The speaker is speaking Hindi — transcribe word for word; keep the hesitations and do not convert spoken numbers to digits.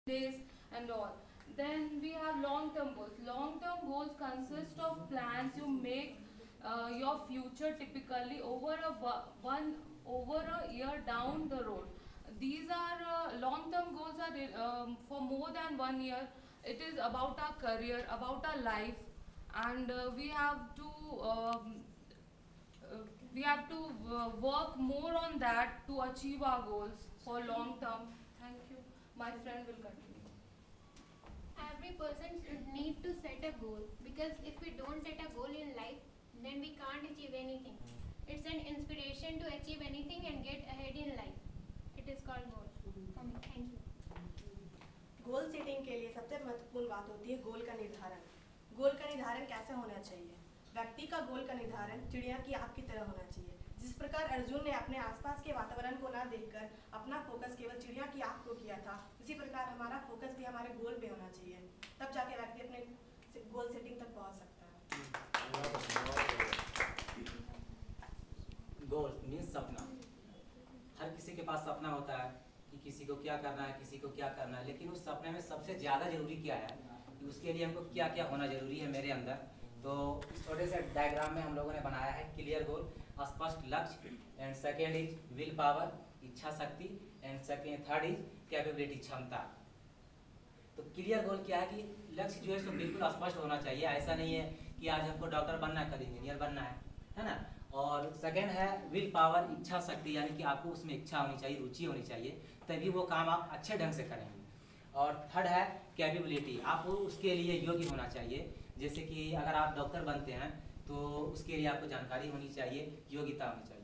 days and all. Then we have long-term goals. Long-term goals consist of plans you make uh, your future typically over a one over a year down the road. These are uh, long-term goals are um, for more than one year. It is about our career, about our life, and uh, we have to um, uh, we have to uh, work more on that to achieve our goals for long term. Thank you. My friend will continue. Every person should need to set a goal, because if we don't set a goal in life, then we can't achieve anything. It's an inspiration to achieve anything and get ahead in life. It is called goal. Thank you. Goal setting के लिए सबसे महत्वपूर्ण बात होती है गोल का निर्धारण। गोल का निर्धारण कैसे होना चाहिए? व्यक्ति का गोल का निर्धारण चिड़िया की आँख की तरह होना चाहिए। जिस प्रकार अर्जुन ने अपने आसपास के वातावरण को ना देखकर अपना फोकस केवल चिड़िया की आँख को किया था, उसी प्रकार हमारा फोकस भी हमारे गोल पे होना चाहिए। तब जाके व्यक्ति अपने गोल सेटिंग तक पहुँच सकता है। गोल मीन्स सपना। हर किसी के पास सपना होता है कि किसी को क्या करना है, किसी को क्या करना है, लेकिन उस सपने में सबसे ज़्यादा जरूरी क्या है कि उसके लिए हमको क्या क्या होना जरूरी है मेरे अंदर। तो इस छोटे से डायग्राम में हम लोगों ने बनाया है क्लियर गोल, स्पष्ट लक्ष्य, and second is will power, इच्छा शक्ति, and second third is capability, क्षमता। तो क्लियर गोल क्या है कि लक्ष्य जो है सो बिल्कुल स्पष्ट होना चाहिए। ऐसा नहीं है कि आज हमको डॉक्टर बनना है, कल इंजीनियर बनना है, है ना। और सेकेंड है विल पावर, इच्छा शक्ति, यानी कि आपको उसमें इच्छा होनी चाहिए, रुचि होनी चाहिए, तभी वो काम आप अच्छे ढंग से करेंगे। और थर्ड है कैपेबिलिटी, आप उसके लिए योग्य होना चाहिए। जैसे कि अगर आप डॉक्टर बनते हैं तो उसके लिए आपको जानकारी होनी चाहिए, योग्यता होनी चाहिए।